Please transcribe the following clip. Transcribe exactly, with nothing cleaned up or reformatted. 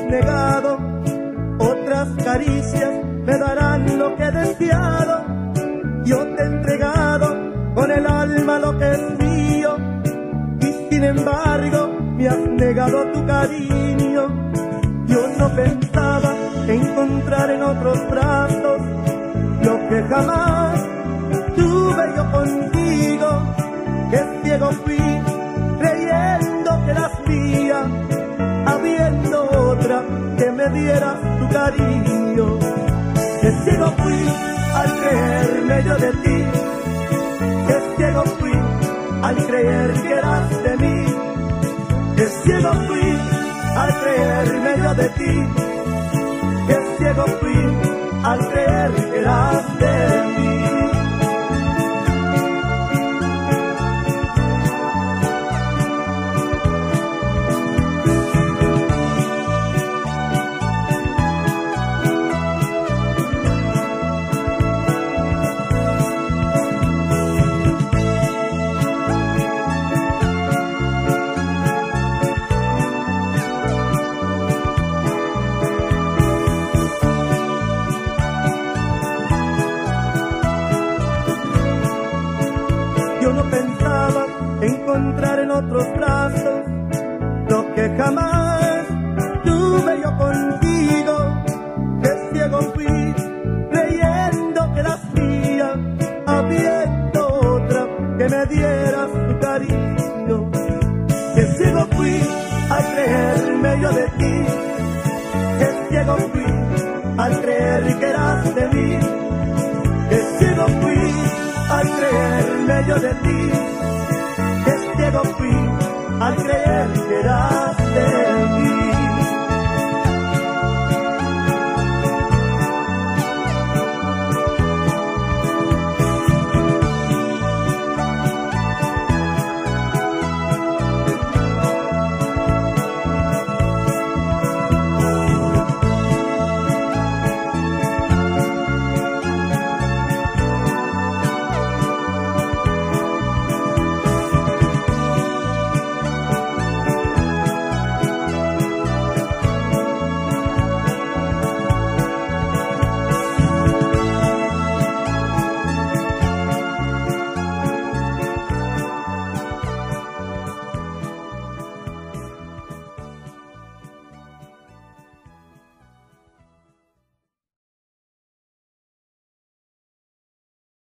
negado, otras caricias me darán lo que he deseado. Yo te he entregado con el alma lo que es mío, y sin embargo me has negado tu cariño. Yo no pensaba encontrar en otros brazos lo que jamás tuve yo contigo. Que ciego fui creyendo que eras mía, habiendo otra que me diera tu cariño. Que ciego fui al creerme yo de ti, que ciego fui al creer que eras de mí, que ciego fui al creerme yo de ti, que ciego fui al creer que eras de mí. Yo no pensaba encontrar en otros brazos lo que jamás tuve yo contigo. Que ciego fui creyendo que eras mía, habiendo otra que me dieras tu cariño. Que ciego fui al creerme yo de ti, que ciego fui al creer que eras de mí, que ciego fui al creerme yo de ti,